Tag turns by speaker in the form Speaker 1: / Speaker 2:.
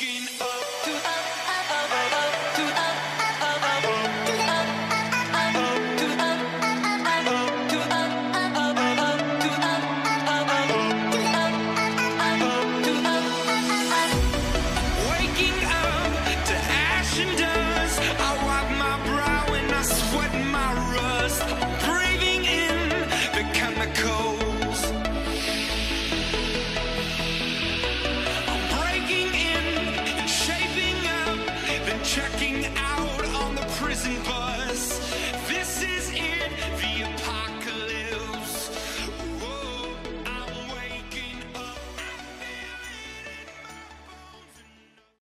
Speaker 1: Waking up to waking up to ash and dust. I wipe my brow and I sweat my rust. Breathing in the chemicals. I'm breaking in and shaping up, then checking out on the prison bus.